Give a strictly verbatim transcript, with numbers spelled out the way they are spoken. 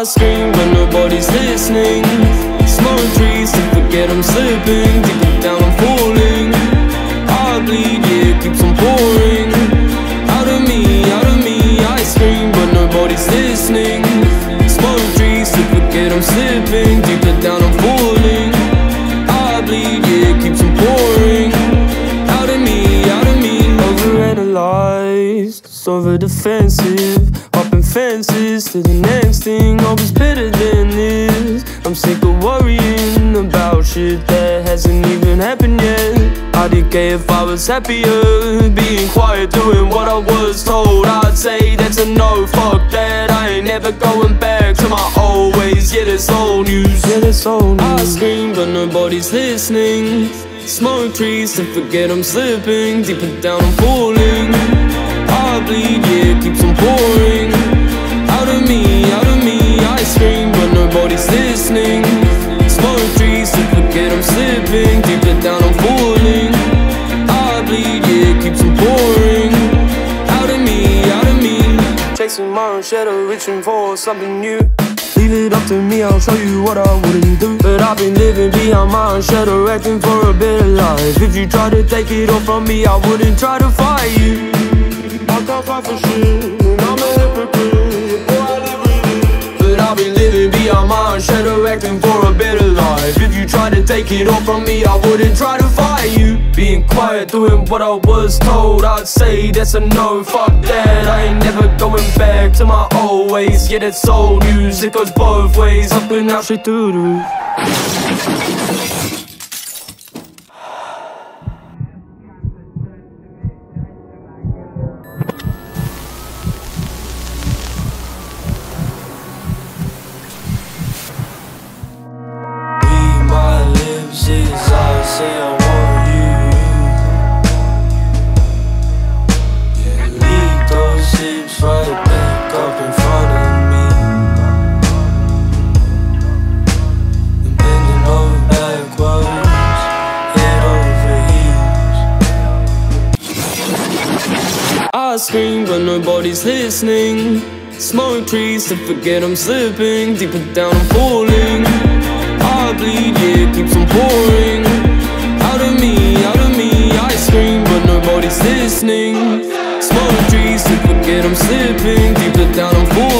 I scream but nobody's listening. Smoke trees to forget I'm slipping. Deeper down I'm falling. I bleed, yeah, it keeps on pouring. Out of me, out of me, I scream but nobody's listening. Smoke trees to forget I'm slipping. Deeper down I'm falling. I bleed, yeah, it keeps on pouring. Out of me, out of me. Overanalyze, it's over defensive. Hopping fences to the next thing. Always better than this. I'm sick of worrying about shit that hasn't even happened yet. I'd decay if I was happier. Being quiet, doing what I was told. I'd say that's a no, fuck that. I ain't never going back to my old ways. Yeah, that's old news, yeah, that's old news. I scream but nobody's listening. Smoke trees to forget I'm slipping. Deeper down I'm falling. I bleed, yeah, it keeps on pouring. Out of me, out of me, I scream but nobody's listening. Smoke trees to forget I'm slipping. Deeper down I'm falling. I bleed, yeah, it keeps on pouring. Out of me, out of me. Chasing my own shadow, reaching for something new. Leave it up to me, I'll show you what I wouldn't do. But I've been living behind my own shadow, acting for a better life. If you try to take it all from me, I wouldn't try to fight you. I can't fight for shit, and I'm a hypocrite. Boy, I live with it. But I've been living behind my own shadow, acting for a better life. If you try to take it all from me, I wouldn't try to fight you. Being quiet, doing what I was told, I'd say that's a no, fuck that. I ain't never going back to my old ways. Yeah, that's old news, it goes both ways. Up and out, straight through the roof. Is I say I want you. Yeah, leave those hips right back up in front of me. And bending over backwards, head over heels. I scream but nobody's listening. Smoke trees to forget I'm slipping. Deeper down I'm falling. I bleed, yeah, it keeps on pouring. Out of me, out of me, I scream but nobody's listening. Smoke trees to forget I'm slipping. Deeper down I'm falling.